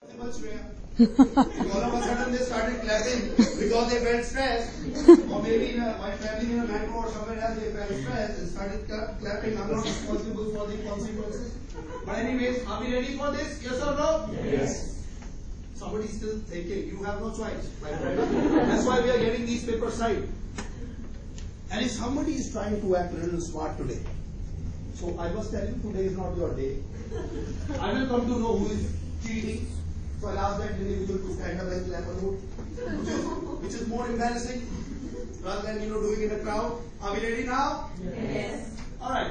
All of a sudden they started clapping because they felt stressed, or maybe while traveling in a metro or somewhere else they felt stressed and started clapping. I'm not responsible for the consequences. But anyways, are we ready for this? Yes or no? Yes. Somebody is still thinking. You have no choice, my friend. That's why we are getting these papers right. And if somebody is trying to act a little smart today, so I was telling you today is not your day. I will come to know who is cheating. So I'll ask that individual to stand up and clap alone, which is more embarrassing rather than doing in a crowd. Are we ready now? Yes. All right.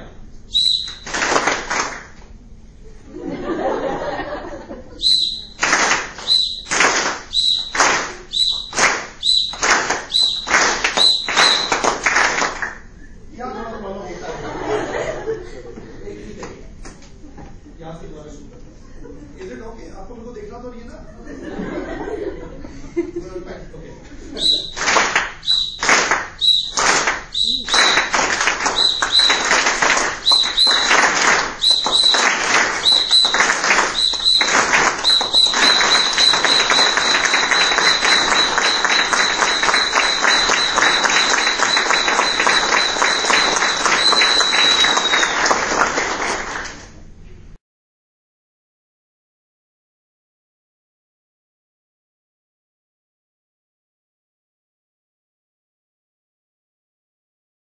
क्या थोड़ा problem होता है? एक ही देखिए यहाँ से दोबारा शुरू करते हैं. Is it okay? आपको मेरे को देखना तो नहीं है ना?